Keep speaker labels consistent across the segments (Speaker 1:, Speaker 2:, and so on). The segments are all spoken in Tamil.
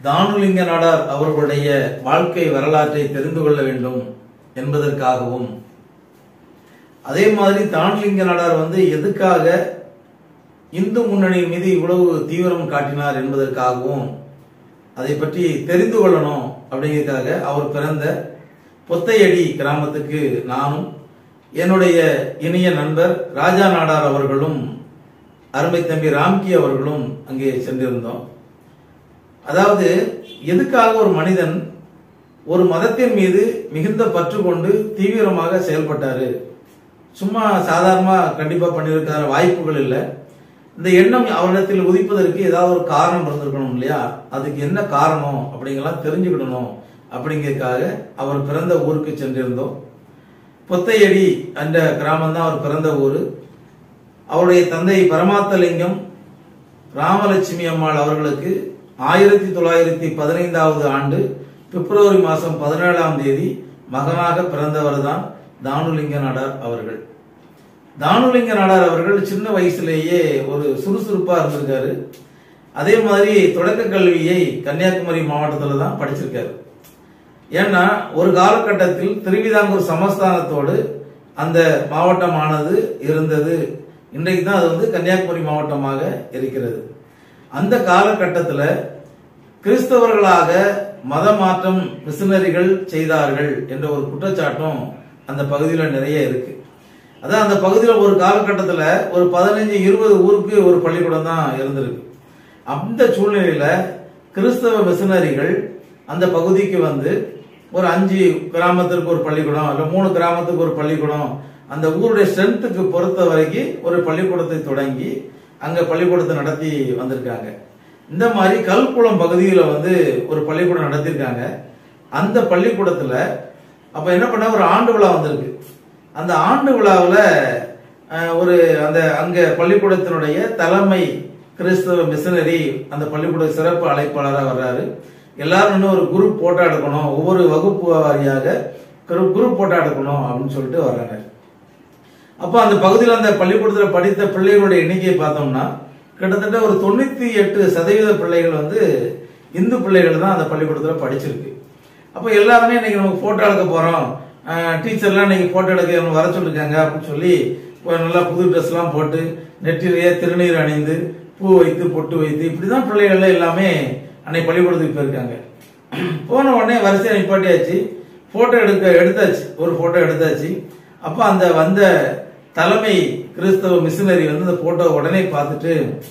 Speaker 1: தானுலிங்க நாடார் அவர்களுடைய வாழ்க்கை வரலாற்றை தெரிந்து கொள்ள வேண்டும் என்பதற்காகவும், அதே மாதிரி தானுலிங்க நாடார் எதுக்காக இந்து முன்னணி மீது இவ்வளவு தீவிரம் காட்டினார் என்பதற்காகவும் அதை பற்றி தெரிந்து கொள்ளணும் அப்படிங்கிறதுக்காக அவர் பிறந்த பொத்தையடி கிராமத்துக்கு நானும் என்னுடைய இனிய நண்பர் ராஜா நாடார் அவர்களும் அருமை தம்பி ராம்கி அவர்களும் அங்கே சென்றிருந்தோம். அதாவது எதுக்காக ஒரு மனிதன் ஒரு மதத்தின் மீது மிகுந்த பற்று கொண்டு தீவிரமாக செயல்பட்டாரு, சும்மா சாதாரணமா கண்டிப்பா பண்ணியிருக்கிற வாய்ப்புகள் இல்லை. இந்த எண்ணம் அவரிடத்தில் உதிப்பதற்கு ஏதாவது ஒரு காரணம் இருந்திருக்கணும் இல்லையா? அதுக்கு என்ன காரணம் அப்படிங்கலாம் தெரிஞ்சுக்கிடணும் அப்படிங்கிறதுக்காக அவர் பிறந்த ஊருக்கு சென்றிருந்தோம். பொத்தையடி என்ற கிராமம் தான் அவர் பிறந்த ஊர். அவருடைய தந்தை பரமாத்தலிங்கம் ராமலட்சுமி அம்மாள் அவர்களுக்கு 1915 ஆண்டு பிப்ரவரி மாதம் 17ஆம் தேதி மகனாக பிறந்தவர் தான் தானுலிங்க நாடார் அவர்கள். தானுலிங்க நாடார் அவர்கள் சின்ன வயசுலேயே ஒரு சுறுசுறுப்பா இருந்திருக்காரு. அதே மாதிரி தொடக்க கல்வியை கன்னியாகுமரி மாவட்டத்தில் தான் படிச்சிருக்காரு. ஏன்னா ஒரு காலகட்டத்தில் திருவிதாங்கூர் சமஸ்தானத்தோடு அந்த மாவட்டமானது இருந்தது. இன்றைக்கு தான் அது கன்னியாகுமரி மாவட்டமாக இருக்கிறது. அந்த காலகட்டத்தில் கிறிஸ்தவர்களாக மத மாற்றம் மிஷனரிகள் செய்தார்கள் என்ற ஒரு குற்றச்சாட்டும் அந்த பகுதியில் நிறைய இருக்கு. அதான் அந்த பகுதியில் ஒரு காலகட்டத்தில் ஒரு 15-20 ஊருக்கு ஒரு பள்ளிக்கூடம் தான் இருந்திருக்கு. அந்த சூழ்நிலையில கிறிஸ்தவ மிஷனரிகள் அந்த பகுதிக்கு ஒரு 5 கிராமத்திற்கு ஒரு பள்ளிக்கூடம், இல்லை 3 கிராமத்துக்கு ஒரு பள்ளிக்கூடம், அந்த ஊருடைய ஸ்ட்ரென்த்துக்கு பொறுத்த வரைக்கும் ஒரு பள்ளிக்கூடத்தை தொடங்கி அங்க பள்ளிக்கூடத்தை நடத்தி வந்திருக்காங்க. இந்த மாதிரி கல்குளம் பகுதியில் ஒரு பள்ளிக்கூடம் நடத்திருக்காங்க. அந்த பள்ளிக்கூடத்துல அப்ப என்ன பண்ண ஒரு ஆண்டு விழா வந்திருக்கு. அந்த ஆண்டு விழாவில் அங்க பள்ளிக்கூடத்தினுடைய தலைமை கிறிஸ்தவ மிஷனரி அந்த பள்ளிக்கூட சிறப்பு அழைப்பாளராக வர்றாரு. எல்லாரும் ஒரு குரூப் போட்டோ எடுக்கணும், ஒவ்வொரு வகுப்பு வாரியாக குரூப் போட்டோ எடுக்கணும் அப்படின்னு சொல்லிட்டு வர்றாங்க. அப்ப அந்த பகுதியில் அந்த பள்ளிக்கூடத்தில் படித்த பிள்ளைகளுடைய எண்ணிக்கையை பார்த்தோம்னா கிட்டத்தட்ட ஒரு 98% பிள்ளைகள் இந்து பிள்ளைகள் தான் அந்த பள்ளிக்கூடத்தில் படிச்சிருக்கு. அப்ப எல்லாருமே இன்னைக்கு நமக்கு போட்டோ எடுக்க போறோம், டீச்சர்லாம் இன்னைக்கு போட்டோ எடுக்க வர சொல்லிருக்காங்க அப்படின்னு சொல்லி நல்லா புது ட்ரெஸ் எல்லாம் போட்டு நெற்றிலேயே திருநீர் அணிந்து பூ வைத்து பொட்டு வைத்து இப்படிதான் பிள்ளைகள் எல்லாமே அன்னைக்கு பள்ளிக்கூடத்துக்கு போயிருக்காங்க. போன உடனே வரிசையை நிப்பாட்டியாச்சு, போட்டோ எடுத்தாச்சு, ஒரு போட்டோ எடுத்தாச்சு. அப்ப அந்த வந்த தலைமை கிறிஸ்தவ மிஷனரி அந்த போட்டோ உடனே பார்த்துட்டு,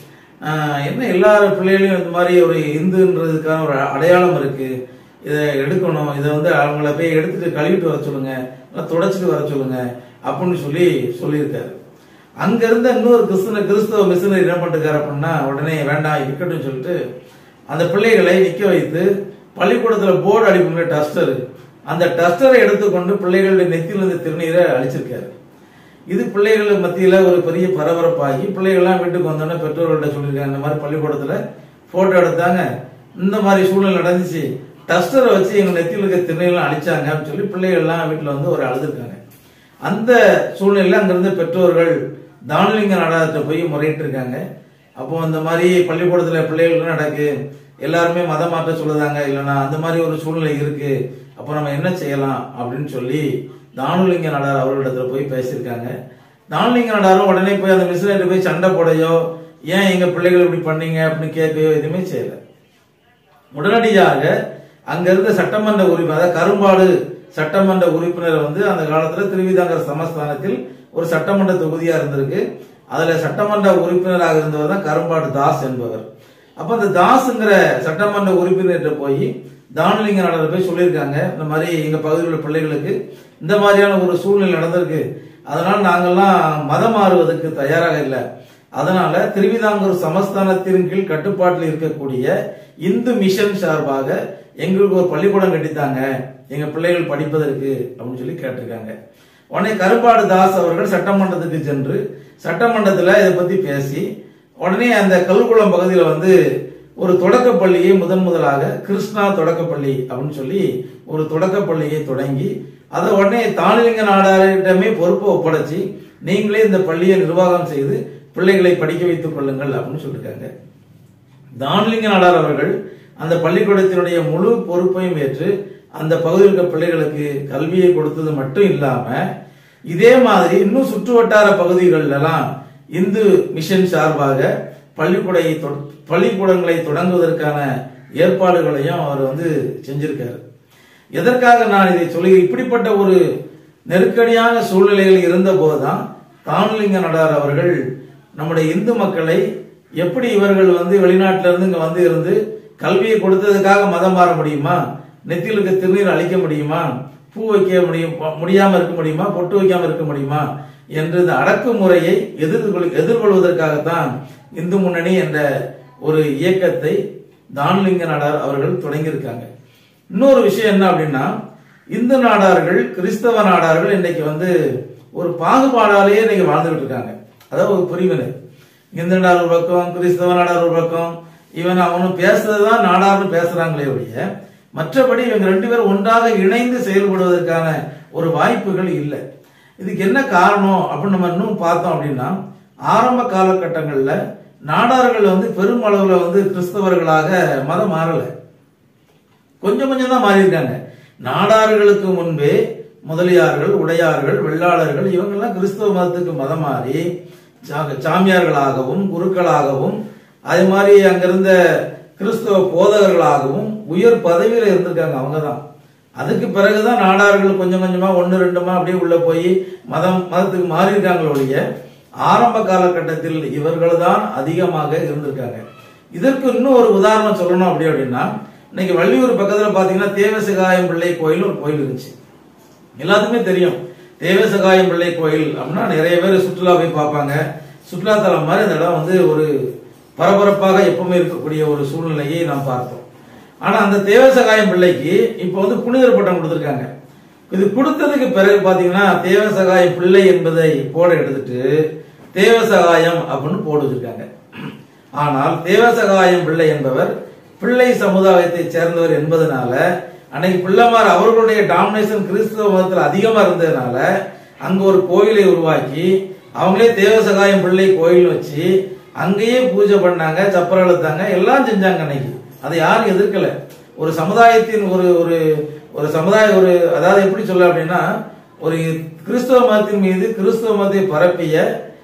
Speaker 1: என்ன எல்லா பிள்ளைகளையும் இந்த மாதிரி ஒரு இந்துன்றதுக்கான ஒரு அடையாளம் இருக்கு, இதை எடுக்கணும், இதை அவங்கள போய் எடுத்துட்டு கழுவிட்டு வர சொல்லுங்க, துடைச்சிட்டு வர சொல்லுங்க அப்படின்னு சொல்லியிருக்காரு. அங்க இருந்த இன்னொரு கிறிஸ்தவ மிஷனரி என்ன பண்ணிருக்காரு அப்படின்னா, உடனே வேண்டாம் இருக்கட்டும் சொல்லிட்டு அந்த பிள்ளைகளை நிக்க வைத்து பள்ளிக்கூடத்துல போர்டு அடிப்புங்கிற டஸ்டர், அந்த டஸ்டரை எடுத்துக்கொண்டு பிள்ளைகளுடைய நெத்தியிலிருந்து திருநீரை அழிச்சிருக்காரு. இது பிள்ளைகள் மத்தியில ஒரு பெரிய பரபரப்பாகி பிள்ளைகள்லாம் வீட்டுக்கு வந்தோடனே பெற்றோர்கள்ட்ட சொல்லியிருக்காங்க, இந்த மாதிரி பள்ளிக்கூடத்துல போட்டோ எடுத்தாங்க, இந்த மாதிரி சூழ்நிலை நடந்துச்சு, டஸ்டரை வச்சு எங்க நெத்தியில் இருக்க திருநீரெல்லாம் அழிச்சாங்க அப்படின்னு சொல்லி பிள்ளைகள்லாம் வீட்டுல ஒரு அழுதுருக்காங்க. அந்த சூழ்நிலையில அங்கிருந்த பெற்றோர்கள் தானுலிங்க நாடார்கிட்ட போய் முறையிட்டு இருக்காங்க. அப்போ இந்த மாதிரி பள்ளிக்கூடத்துல பிள்ளைகள் நடக்கு, எல்லாருமே மதம் மாற்ற சொல்லுதாங்க, இல்லைன்னா அந்த மாதிரி ஒரு சூழ்நிலை இருக்கு, அப்ப நம்ம என்ன செய்யலாம் அப்படின்னு சொல்லி தானுலிங்க நாடார் அவர்களிடத்துல போய் பேசியிருக்காங்க. தானுலிங்க நாடாரும் உடனே போய் அந்த மிஷனரி போய் சண்டை போடையோ, ஏன் எங்க பிள்ளைகள் இப்படி பண்ணீங்க அப்படின்னு கேட்கையோ எதுவுமே செய்யல. உடனடியாக அங்க இருந்த சட்டமன்ற உறுப்பினர், அதாவது கரும்பாடு சட்டமன்ற உறுப்பினர் அந்த காலத்துல திருவிதாங்கர் சமஸ்தானத்தில் ஒரு சட்டமன்ற தொகுதியா இருந்திருக்கு. அதுல சட்டமன்ற உறுப்பினராக இருந்தவர் தான் கரும்பாடு தாஸ் என்பவர். அப்ப அந்த தாஸ்ங்கிற சட்டமன்ற உறுப்பினர்கிட்ட போய் தானுலிங்க நாடார் போய் சொல்லியிருக்காங்க, இந்த மாதிரி எங்க பகுதியில் உள்ள பிள்ளைகளுக்கு இந்த மாதிரியான ஒரு சூழ்நிலை நடந்திருக்கு, அதனால நாங்கெல்லாம் மதம் மாறுவதற்கு தயாராக இல்லை, அதனால திருவிதாங்கூர் சமஸ்தானத்தின் கீழ் கட்டுப்பாட்டில் இருக்கக்கூடிய இந்து மிஷன் சார்பாக எங்களுக்கு ஒரு பள்ளிக்கூடம் கட்டித்தாங்க எங்க பிள்ளைகள் படிப்பதற்கு அப்படின்னு சொல்லி கேட்டிருக்காங்க. உடனே கரும்பாடு தாஸ் அவர்கள் சட்டமன்றத்துக்கு சென்று சட்டமன்றத்தில் இதை பத்தி பேசி உடனே அந்த கல்குளம் பகுதியில் ஒரு தொடக்கப்பள்ளியை முதலாக கிருஷ்ணா தொடக்கப்பள்ளி அப்படின்னு சொல்லி ஒரு தொடக்கப்பள்ளியை தொடங்கி அதை உடனே தானுலிங்க நாடாரிடமே பொறுப்பை ஒப்படைச்சு நீங்களே இந்த பள்ளியை நிர்வாகம் செய்து பிள்ளைகளை படிக்க வைத்துக் கொள்ளுங்கள் அப்படின்னு சொல்லியிருக்காங்க. தானுலிங்க நாடார் அவர்கள் அந்த பள்ளிக்கூடத்தினுடைய முழு பொறுப்பையும் ஏற்று அந்த பகுதியில் இருக்க பிள்ளைகளுக்கு கல்வியை கொடுத்தது மட்டும் இல்லாம இதே மாதிரி இன்னும் சுற்று வட்டார பகுதிகளெல்லாம் இந்து மிஷன் சார்பாக பள்ளிக்கூடங்களை தொடங்குவதற்கான ஏற்பாடுகளையும் அவர் செஞ்சிருக்காரு. எதற்காக நான் இதை சொல்லி, இப்படிப்பட்ட ஒரு நெருக்கடியான சூழ்நிலைகள் இருந்த போதுதான் தானுலிங்க நடார் அவர்கள் நம்முடைய இந்து மக்களை எப்படி இவர்கள் வெளிநாட்டில இருந்து இங்க இருந்து கல்வியை கொடுத்ததுக்காக மதம் மாற முடியுமா, நெத்தியில் இருக்க திருநீர் அழிக்க முடியுமா, பூ வைக்க முடியாம இருக்க முடியுமா, பொட்டு வைக்காம இருக்க முடியுமா என்று இந்த அடக்குமுறையை எதிர்கொள்வதற்காகத்தான் இந்து முன்னணி என்ற ஒரு இயக்கத்தை தானுலிங்க நாடார் அவர்கள் தொடங்கியிருக்காங்க. இன்னொரு விஷயம் என்ன அப்படின்னா, இந்து நாடார்கள் கிறிஸ்தவ நாடார்கள் இன்னைக்கு ஒரு பாகுபாடாலேயே இன்னைக்கு வாழ்ந்துகிட்டு இருக்காங்க. அதாவது ஒரு பிரிவினை, இந்து நாடார் ஒரு பக்கம், கிறிஸ்தவ நாடார் ஒரு பக்கம், அவனும் பேசுறதுதான் நாடார்னு பேசுறாங்களே ஒழிய மற்றபடி இவங்க ரெண்டு பேரும் ஒன்றாக இணைந்து செயல்படுவதற்கான ஒரு வாய்ப்புகள் இல்லை. இதுக்கு என்ன காரணம் அப்படின்னு நம்ம இன்னும் பார்த்தோம் அப்படின்னா, ஆரம்ப காலகட்டங்கள்ல நாடார்கள் பெருமளவுல கிறிஸ்தவர்களாக மதம் மாறல, கொஞ்சம் கொஞ்சம் தான் மாறி இருக்காங்க. நாடார்களுக்கு முன்பே முதலியார்கள், உடையார்கள், வெள்ளாளர்கள் இவங்கெல்லாம் கிறிஸ்தவ மதத்துக்கு மதம் மாறி சாமியார்களாகவும் குருக்களாகவும் அதே மாதிரி அங்கிருந்த கிறிஸ்தவ போதகர்களாகவும் உயர் பதவியில இருந்திருக்காங்க. அவங்கதான் அதுக்கு பிறகுதான் நாடார்கள் கொஞ்சம் கொஞ்சமா ஒன்னு ரெண்டுமா அப்படியே உள்ள போய் மதத்துக்கு மாறி இருக்காங்களோடைய ஆரம்ப காலகட்டத்தில் இவர்கள் தான் அதிகமாக இருந்திருக்காங்க. இதற்கு இன்னும் ஒரு உதாரணம் சொல்லணும் அப்படின்னா, இன்னைக்கு வள்ளியூர் பக்கத்துல பாத்தீங்கன்னா தேவசகாயம் பிள்ளை கோயில் ஒரு கோயில் இருந்துச்சு, எல்லாத்துக்குமே தெரியும். தேவசகாயம் பிள்ளை கோயில் அப்படின்னா நிறைய பேர் சுற்றுலா போய் பார்ப்பாங்க. சுற்றுலாத்தலம் மாதிரி அந்த இடம் ஒரு பரபரப்பாக எப்பவுமே இருக்கக்கூடிய ஒரு சூழ்நிலையை நாம் பார்த்தோம். ஆனா அந்த தேவசகாயம் பிள்ளைக்கு இப்ப புனிதர் பட்டம் கொடுத்திருக்காங்க. இது கொடுத்ததுக்கு பிறகு பாத்தீங்கன்னா தேவசகாயம் பிள்ளை என்பதை போட எடுத்துட்டு தேவசகாயம் அப்படின்னு போட வச்சிருக்காங்க. ஆனால் தேவசகாயம் பிள்ளை என்பவர் பிள்ளை சமுதாயத்தை சேர்ந்தவர் என்பதனால அன்னைக்கு பிள்ளைமார் அவர்களுடைய டாமினேஷன் கிறிஸ்தவ மதத்தில் அதிகமா இருந்ததுனால அங்க ஒரு கோயிலை உருவாக்கி அவங்களே தேவசகாயம் பிள்ளை கோயில் வச்சு அங்கேயே பூஜை பண்ணாங்க, சப்பரம் எழுத்தாங்க, எல்லாம் செஞ்சாங்க. அன்னைக்கு அதை யாரும் எதிர்க்கல. ஒரு சமுதாயத்தின் ஒரு ஒரு ஒரு சமுதாய ஒரு அதாவது எப்படி சொல்ல அப்படின்னா, ஒரு கிறிஸ்தவ மதத்தின் மீது கிறிஸ்தவ மதத்தை பரப்பிய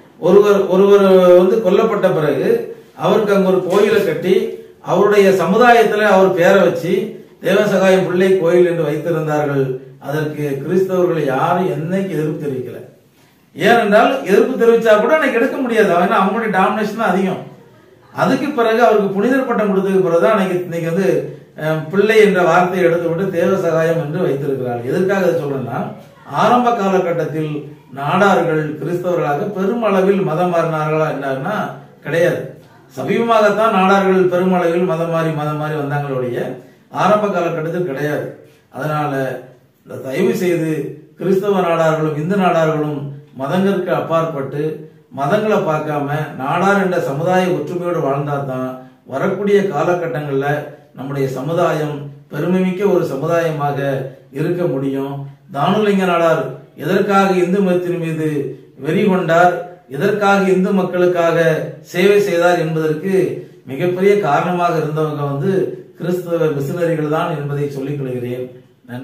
Speaker 1: ஒருவர் கொல்லப்பட்ட பிறகு அவருக்கு அங்க ஒரு கோயிலை கட்டி அவருடைய சமுதாயத்துல அவர் பேரை வச்சு தேவசகாயம் பிள்ளை கோயில் என்று வைத்திருந்தார்கள். அதற்கு கிறிஸ்தவர்கள் யாரும் என்னைக்கு எதிர்ப்பு தெரிவிக்கல. ஏனென்றால் எதிர்ப்பு தெரிவிச்சா கூட அன்னைக்கு எடுக்க முடியாது, அவங்களுடைய டாமினேஷன் அதிகம். அதுக்கு பிறகு அவருக்கு புனிதர் பட்டம் கொடுத்ததுக்கு பிறகுதான் இன்னைக்கு பிள்ளை என்ற வார்த்தையை எடுத்துவிட்டு தேவசகாயம் என்று வைத்திருக்கிறார்கள். எதற்காக அதை சொல்றேன்னா, ஆரம்ப காலகட்டத்தில் நாடார்கள் கிறிஸ்தவர்களாக பெருமளவில் மதம் மாறினார்களா என்னன்னா கிடையாது. சமீபமாகத்தான் நாடார்கள் பெருமளவில் மதம் மாறி வந்தாங்களுடைய ஆரம்ப காலகட்டத்தில் கிடையாது. அதனால தயவு செய்து கிறிஸ்தவ நாடார்களும் இந்து நாடார்களும் மதங்களுக்கு அப்பாற்பட்டு மதங்களை பார்க்காம நாடார் என்ற சமுதாய ஒற்றுமையோடு வாழ்ந்தாதான் வரக்கூடிய காலகட்டங்கள்ல நம்முடைய சமுதாயம் பெருமைமிக்க ஒரு சமுதாயமாக இருக்க முடியும். தானுலிங்க நாடார் எதற்காக இந்து மதத்தின் மீது வெறி கொண்டார், எதற்காக இந்து மக்களுக்காக சேவை செய்தார் என்பதற்கு மிகப்பெரிய காரணமாக இருந்தவங்க கிறிஸ்தவ மிஷனரிகள் தான் என்பதை சொல்லிக் கொள்கிறேன்.